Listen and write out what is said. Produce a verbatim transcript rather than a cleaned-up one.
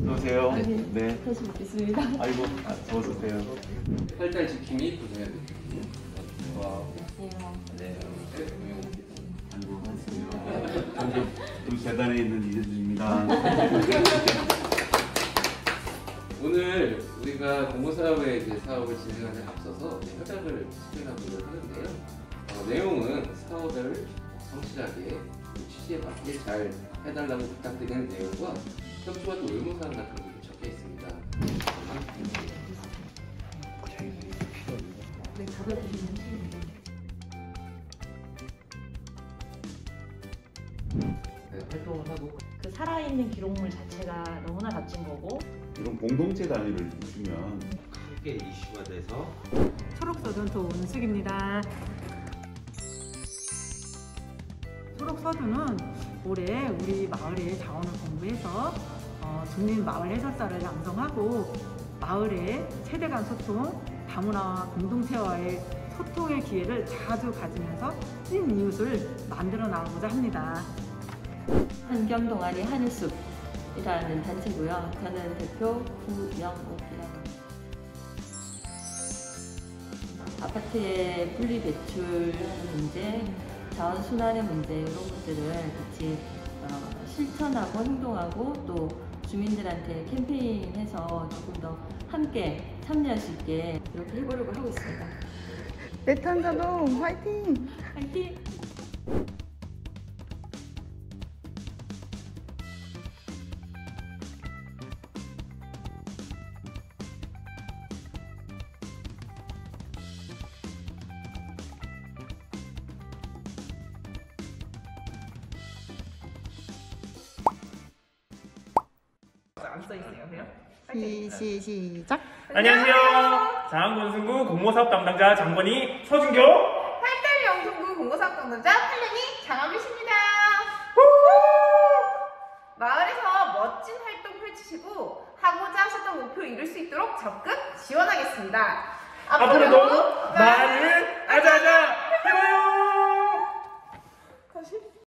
들어오세요. 아니, 네. 다시 뵙겠습니다. 아이고, 아, 어서오세요. 팔달 지킴이 도전해야 돼. 와. 안녕하세요. 네. 아이고, 반갑습니다. 전국 또 재단에 있는 이재준입니다. 오늘 우리가 공모사업의 이제 사업을 진행하는 앞서서 협약을 수행하도록 하는데요. 어, 내용은 사업을 성실하게 취지에 맞게 잘 해달라고 부탁드리는 내용과 협조와 또 의무사항 같은 것도 적혀 있습니다. 네, 받아주시면 네, 활동을 하고 그 살아있는 기록물 자체가 너무나 값진 거고 이런 공동체 단위를 주면 크게 이슈가 돼서 초록서둔 도은숙입니다. 초록서둔은 올해 우리 마을의 자원을 공부해서 어, 국민 마을 해설사를 양성하고 마을의 세대 간 소통, 다문화 공동체와의 소통의 기회를 자주 가지면서 찐 이웃을 만들어 나가고자 합니다. 환경 동아리 하늘숲이라는 단체고요. 저는 대표 구영옥이라고 합니다. 아파트의 분리 배출하는 문제, 자원 순환의 문제 이런 것들을 같이 어, 실천하고 행동하고 또 주민들한테 캠페인해서 조금 더 함께 참여할 수 있게 이렇게 해보려고 하고 있습니다. 메탄자동 화이팅! 화이팅! 시, 시, 시작! 안녕하세요. 장안군승구 공모사업 담당자 장건희 서준교. 팔달 영동구 공모사업 담당자 팔년이 장하빛입니다. 마을에서 멋진 활동 펼치시고 하고자 하셨던 목표 이룰 수 있도록 적극 지원하겠습니다. 앞으로도 마을을 아자아자 해봐요.